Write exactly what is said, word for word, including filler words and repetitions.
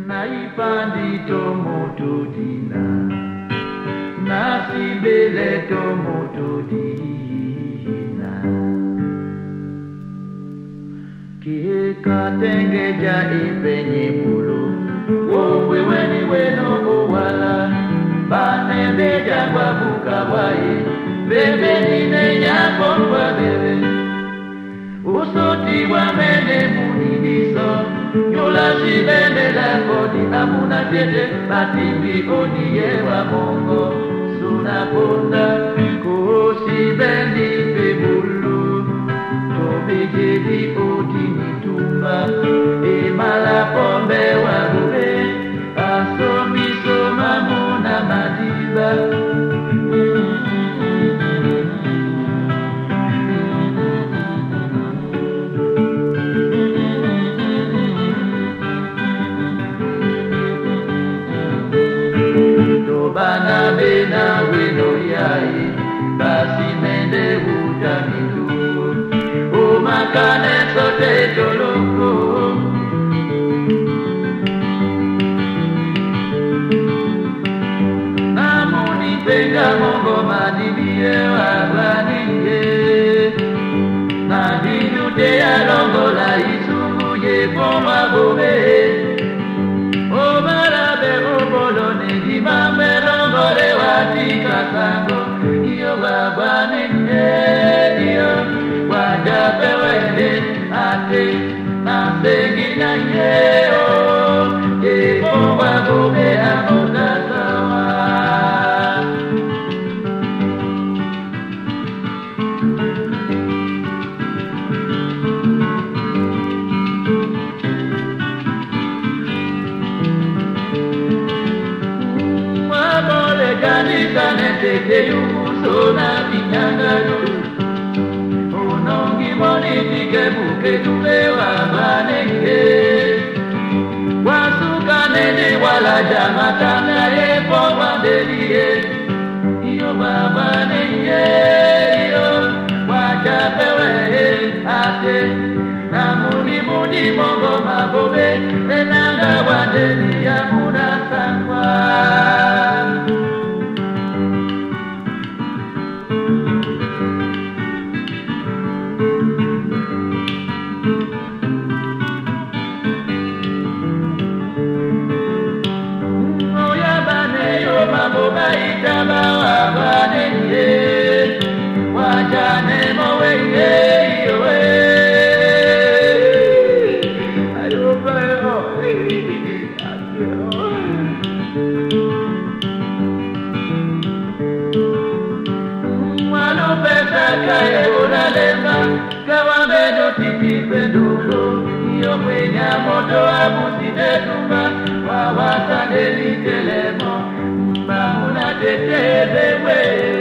naipandi tomotodina nasibele tomotodina kikatengeja ipenye mulu wowe weni weno owala banebeja wabuka wae bebe nine nyako kwa bebe usoti wa mene munidiso nyola shibende la kodi amuna tete batimbi oniye wa mongo suna ponda kusibendi pebulu tobigedi oti nitumba imala pombe wa gube asomiso mamuna madiba bana bena weno yai basi mende utamitu o makane sote toloko namuni penga mongo madibie wabaniye nadinute ya longo la isubu ye poma gobe o marabe o bolone di mame longore watika sango iyo babane iyo wajabe wende ate na sengi na yeo e bomba gobe amoda sawa Tete yuso na binyanga yulu Unongi moni tike buke tulewa manenge Wasuka nene wala jamatana epo wandelie Iyo baba nenge iyo wajapewe ate Na muni muni mongo mabobe Nenanga wandelia muna sangwa Itaba wabane ye wajane mowe ye yowe ayo bayo walo pesa kaye unalema kawa bedo titi pendulo yo mwenya moto abuside tumba wawasande ni telemo Mamuna tete we